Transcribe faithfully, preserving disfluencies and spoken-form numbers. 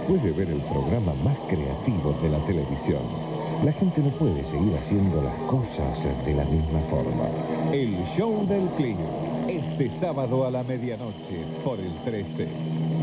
Después de ver el programa más creativo de la televisión, la gente no puede seguir haciendo las cosas de la misma forma. El Show del Clima, este sábado a la medianoche por el trece.